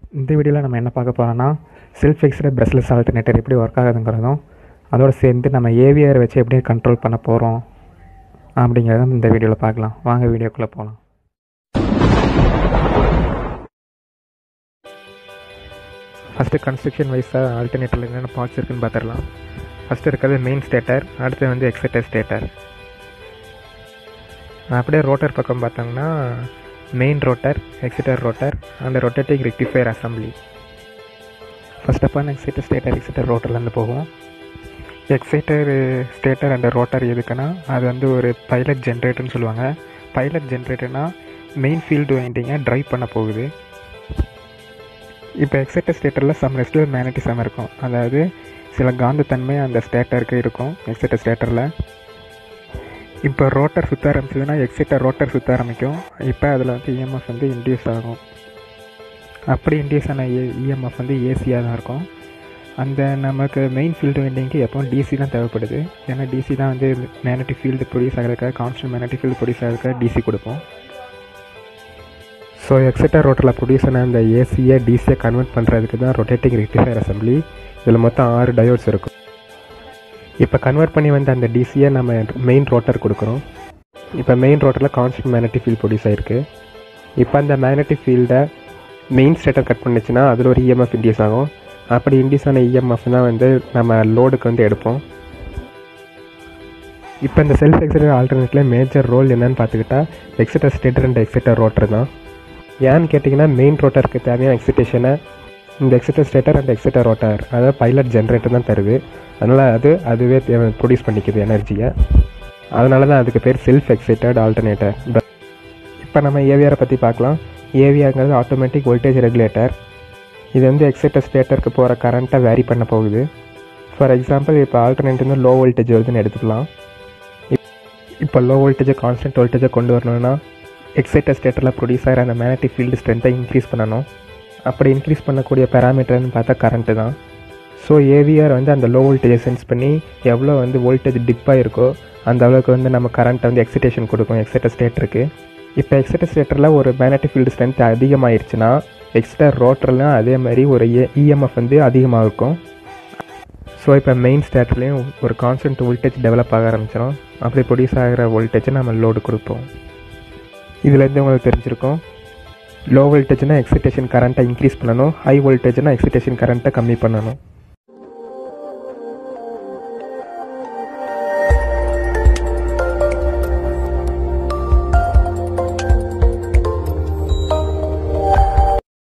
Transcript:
இந்த வீடியோவில் நம்ம என்ன பார்க்க போகிறோம்னா செல்ஃப் எக்ஸ்டு பிரஷ்லெஸ் ஆல்டர்னேட்டர் எப்படி ஒர்க் ஆகுதுங்கிறதும் அதோடு சேர்ந்து நம்ம ஏவிஆர் வச்சு எப்படி கண்ட்ரோல் பண்ண போகிறோம் அப்படிங்கிறதும் இந்த வீடியோவில் பார்க்கலாம். வாங்க வீடியோக்குள்ளே போகலாம். ஃபஸ்ட்டு கன்ஸ்ட்ரக்ஷன் வைஸாக ஆல்டர்னேட்டரில் என்னென்ன பார்ட்ஸ் இருக்குதுன்னு பார்த்துடலாம். ஃபஸ்ட்டு இருக்கிறது மெயின் ஸ்டேட்டர், அடுத்து வந்து எக்ஸைட்டர் ஸ்டேட்டர். அப்படியே ரோட்டர் பக்கம் பார்த்தாங்கன்னா main rotor, exciter rotor and rotating rectifier assembly. First of all exciter stator, exciter ரோட்டர்லேருந்து போகும். எக்ஸைட்டர் ஸ்டேட்டர் அண்ட் ரோட்டர் எதுக்குன்னா அது வந்து ஒரு பைலட் ஜென்ரேட்டர்னு சொல்லுவாங்க. பைலட் ஜென்ரேட்டர்னால் மெயின் ஃபீல்டு வைண்டிங்கை ட்ரைவ் பண்ண போகுது. இப்போ எக்ஸைட்டர் ஸ்டேட்டரில் சம் ரெசிடுவல் மேக்னட்டிசம் இருக்கும், அதாவது சில காந்தத்தன்மை அந்த ஸ்டேட்டருக்கு இருக்கும் எக்ஸைட்டர் ஸ்டேட்டரில். இப்போ ரோட்டர் சுற்ற ஆரம்பிச்சதுன்னா எக்ஸைட்டர் ரோட்டர் சுற்ற ஆரம்பிக்கும். இப்போ அதில் வந்து இஎம்எஃப் வந்து இன்டியூஸ் ஆகும். அப்படி இன்டியூஸ் ஆன இஎம்எஃப் வந்து ஏசியாக தான் இருக்கும். அந்த நமக்கு மெயின் ஃபீல்டு வைண்டிங்க்கு எப்போவும் டிசி தான் தேவைப்படுது. ஏன்னா டிசி தான் வந்து மேக்னட்டிக் ஃபீல்டு ப்ரொடியூஸ் ஆகிறதுக்காக, கான்ஸ்டன்ட் மேக்னட்டிக் ஃபீல்டு ப்ரொடியூஸ் ஆகிறதுக்காக டிசி கொடுப்போம். ஸோ எக்ஸைட்டர் ரோட்டரில் ப்ரொடியூஸ் ஆன அந்த ஏசியை டிசியை கன்வெர்ட் பண்ணுறதுக்கு தான் ரொட்டேட்டிங் ரெக்டிஃபையர் அசம்பிளி. இதில் மொத்தம் 6 டயோட்ஸ் இருக்கும். இப்போ கன்வெர்ட் பண்ணி வந்த அந்த டிசியை நம்ம மெயின் ரோட்டர் கொடுக்குறோம். இப்போ மெயின் ரோட்டரில் கான்ஸ்டன்ட் மேக்னட்டிக் ஃபீல்டு ப்ரொடியூஸ் ஆகிருக்கு. இப்போ அந்த மேக்னட்டிக் ஃபீல்டை மெயின் ஸ்டேட்டர் கட் பண்ணிச்சுன்னா அதில் ஒரு இஎம்எஃப் இன்டியூஸ் ஆகும். அப்படி இன்டியூஸ் ஆன இஎம்எஃப் தான் வந்து நம்ம லோடுக்கு வந்து எடுப்போம். இப்போ இந்த செல்ஃப் எக்ஸைட்டர் ஆல்டர்னேட்டில் மேஜர் ரோல் என்னன்னு பார்த்துக்கிட்டா exciter stator and exciter rotor தான். ஏன்னு கேட்டிங்கன்னா மெயின் ரோட்டருக்கு தேவையான எக்ஸைட்டேஷனை இந்த exciter stator and exciter rotor, அதாவது பைலட் ஜென்ரேட்டர் தான் தருது. அதனால் அதுவே ப்ரொடியூஸ் பண்ணிக்குது எனர்ஜியை. அதனால தான் அதுக்கு பேர் செல்ஃப் எக்ஸைட்டட் ஆல்டர்னேட்டர். இப்போ நம்ம ஏவிஆரை பற்றி பார்க்கலாம். ஏவிஆருங்கிறது ஆட்டோமேட்டிக் வோல்டேஜ் ரெகுலேட்டர். இது வந்து எக்ஸைட்டர் ஸ்டேட்டருக்கு போகிற கரண்ட்டை வேரி பண்ண போகுது. ஃபார் எக்ஸாம்பிள் இப்போ ஆல்டர்னேட்டர் வந்து லோ வோல்டேஜ் வருதுன்னு எடுத்துக்கலாம். இப்போ லோ வோல்டேஜை கான்ஸ்டன்ட் வோல்டேஜை கொண்டு வரணும்னா எக்ஸைட்டர் ஸ்டேட்டரில் ப்ரொடியூஸ் ஆகிற அந்த மேக்னட்டிக் ஃபீல்டு ஸ்ட்ரென்த்தை இன்க்ரீஸ் பண்ணணும். அப்படி இன்க்ரீஸ் பண்ணக்கூடிய பேராமீட்டர்னு பார்த்தா கரண்ட்டு தான். ஸோ ஏவிஆர் வந்து அந்த லோ வோல்டேஜை சென்ஸ் பண்ணி எவ்வளோ வந்து வோல்டேஜ் டிப்பாக இருக்கோ அந்த அளவுக்கு வந்து நம்ம கரண்ட்டை வந்து எக்ஸைட்டேஷன் கொடுக்கும் எக்ஸைட்டர் ஸ்டேட்டருக்கு. இப்போ எக்ஸைட்டர் ஸ்டேட்டரில் ஒரு மேக்னட்டிக் ஃபீல்டு ஸ்ட்ரென்த் அதிகமாகிடுச்சுன்னா எக்ஸைட்டர் ரோட்டர்லாம் அதே மாதிரி ஒரு இஎம்எஃப் வந்து அதிகமாக இருக்கும். ஸோ இப்போ மெயின் ஸ்டேட்டர்லேயும் ஒரு கான்ஸ்டன்ட் வோல்டேஜ் டெவலப் ஆக ஆரம்பிச்சிடும். அப்படி ப்ரொடியூஸ் ஆகிற வோல்டேஜை நம்ம லோடு கொடுப்போம். இதுலேருந்து உங்களுக்கு தெரிஞ்சிருக்கும், லோ வோல்டேஜ்னால் எக்ஸைட்டேஷன் கரண்ட்டை இன்க்ரீஸ் பண்ணணும், ஹை வோல்டேஜ்னால் எக்ஸைட்டேஷன் கரண்ட்டை கம்மி பண்ணணும்.